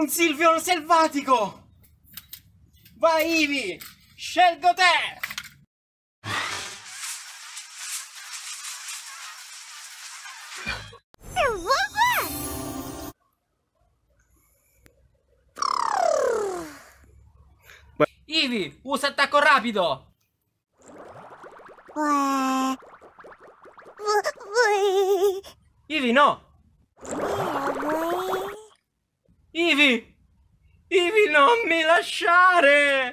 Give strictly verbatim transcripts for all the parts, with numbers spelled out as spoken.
Un Sylveon selvatico! Vai Ivi! Scelgo te! Ivi, usa attacco rapido! Ivi, no! Ivi! Ivi, non mi lasciare!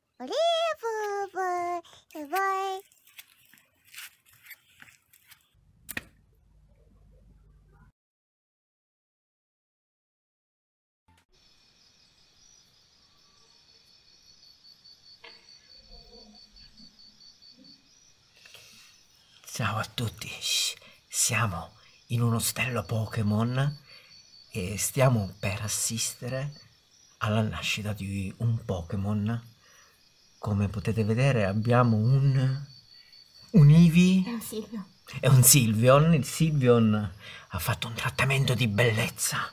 Ciao a tutti, siamo in un ostello Pokémon e stiamo per assistere alla nascita di un Pokémon. Come potete vedere abbiamo un, un Eevee È un Sylveon. e un Sylveon. Il Sylveon ha fatto un trattamento di bellezza.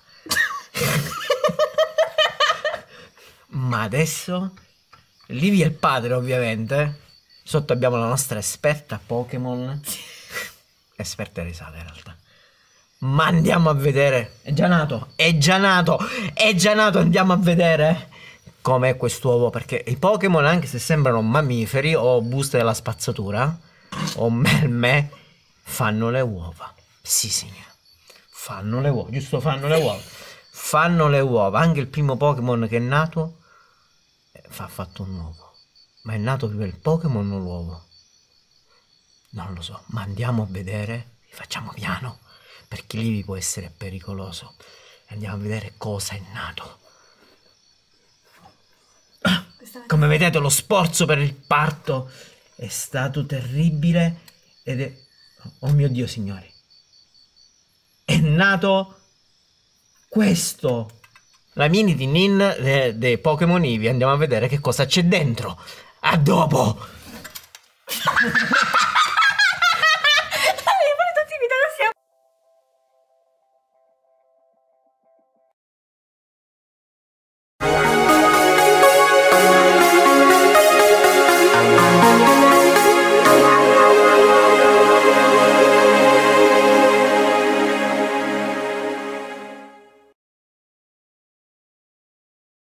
Ma adesso l'Eevee è il padre, ovviamente. Sotto abbiamo la nostra esperta Pokémon. Esperta risata in realtà. Ma andiamo a vedere. È già nato, è già nato, è già nato. Andiamo a vedere com'è quest'uovo. Perché i Pokémon, anche se sembrano mammiferi o buste della spazzatura o melme, fanno le uova. Sì, signora. Fanno le uova, giusto? Fanno le uova. Fanno le uova. Anche il primo Pokémon che è nato ha fatto un uovo. Ma è nato prima il Pokémon o l'uovo? Non lo so, ma andiamo a vedere. Facciamo piano, perché lì può essere pericoloso. Andiamo a vedere cosa è nato. Come vedete, lo sforzo per il parto è stato terribile ed è... Oh mio Dio, signori. È nato questo. La mini di Nin dei de Pokémon Eevee. Andiamo a vedere che cosa c'è dentro. A dopo!